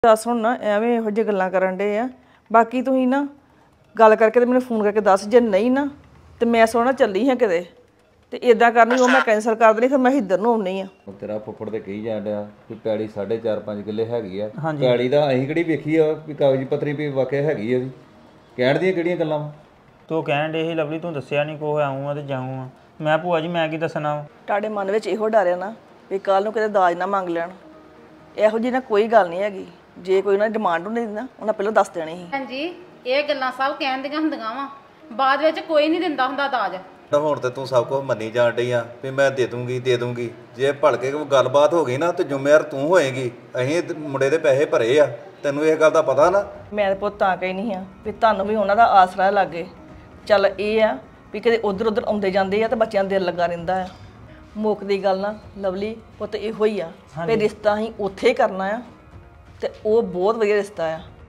दस हुण ना एवें इहो जिही गल्लां करन डे आ। बाकी तुसीं ना गल करके ते मैनूं फोन करके दस, जे नहीं ना ते मैं सोना चली हाँ किते ते इदां करनी वो मैं कैंसल कर देनी, फिर मैं इधर नूं आउणी आ। तेरा फुੱਫੜ ते कही जाण ਡਿਆ ਕਿ ਪੈੜੀ 4.5 ਕਿੱਲੇ ਹੈਗੀ ਆ। ਪੈੜੀ ਦਾ ਅਸੀਂ ਕਿਹੜੀ ਵੇਖੀ ਆ ਵੀ ਕਾਗਜ਼ੀ ਪੱਤਰੀ ਵੀ ਵਾਕਿਆ ਹੈਗੀ ਆ ਵੀ ਕਹਿਣ ਦੀਆਂ ਕਿਹੜੀਆਂ ਗੱਲਾਂ ਤੂੰ ਕਹਿਣ ਡੇ ਸੀ ਲਵਲੀ ਤੂੰ ਦੱਸਿਆ ਨਹੀਂ ਕੋ ਆਊਂ ਆ ਤੇ ਜਾਊਂ ਆ। ਮੈਂ ਭੂਆ ਜੀ ਮੈਂ ਕੀ ਦੱਸਣਾ ਤੁਹਾਡੇ ਮਨ ਵਿੱਚ ਇਹੋ ਡਰ ਆ ਨਾ ਵੀ ਕੱਲ ਨੂੰ ਕਿਤੇ ਦਾਜ ਨਾ ਮੰਗ ਲੈਣ। ਇਹੋ ਜਿਹੀ ਨਾ ਕੋਈ ਗੱਲ ਨਹੀਂ ਹੈਗੀ। ਜੇ ਕੋਈ ਉਹਨਾਂ ਦੀ ਡਿਮਾਂਡ ਹੁੰਦੀ ਨਾ ਉਹਨਾਂ ਪਹਿਲਾਂ ਦੱਸ ਦੇਣੀ ਸੀ। ਹਾਂਜੀ ਇਹ ਗੱਲਾਂ ਸਭ ਕਹਿਣ ਦੀਆਂ ਹੁੰਦੀਆਂ ਵਾ, ਬਾਅਦ ਵਿੱਚ ਕੋਈ ਨਹੀਂ ਦਿੰਦਾ ਹੁੰਦਾ ਦਾਜ। ਹੁਣ ਤੇ ਤੂੰ ਸਭ ਕੁਝ ਮੰਨੀ ਜਾਣ ਡਈ ਆ ਵੀ ਮੈਂ ਦੇ ਦੂੰਗੀ ਜੇ ਭਲਕੇ ਕੋਈ ਗੱਲਬਾਤ ਹੋ ਗਈ ਨਾ ਤੇ ਜ਼ਿੰਮੇਵਾਰ ਤੂੰ ਹੋਏਗੀ। ਅਸੀਂ ਮੁੰਡੇ ਦੇ ਪੈਸੇ ਭਰੇ ਆ, ਤੈਨੂੰ ਇਹ ਗੱਲ ਦਾ ਪਤਾ ਨਾ। ਮੈਂ ਪੁੱਤ ਤਾਂ ਕਹੀ ਨਹੀਂ ਆ ਵੀ ਤੁਹਾਨੂੰ ਵੀ ਉਹਨਾਂ ਦਾ ਆਸਰਾ ਲੱਗੇ। ਚੱਲ ਇਹ ਆ ਵੀ ਕਦੇ ਉਧਰ ਆਉਂਦੇ ਜਾਂਦੇ ਆ ਤੇ ਬੱਚਿਆਂ ਦਾ ਦਿਲ ਲੱਗਾ ਰਹਿੰਦਾ ਆ। ਮੁੱਕ ਦੀ ਗੱਲ ਨਾ ਲਵਲੀ ਪੁੱਤ ਇਹੋ ਹੀ ਆ ਵੀ ਰਿਸ਼ਤਾ ਅਸੀਂ ਉੱਥੇ ਕਰਨਾ ਆ ਤੇ ਉਹ ਬਹੁਤ ਵਧੀਆ ਰਿਸ਼ਤਾ ਆ।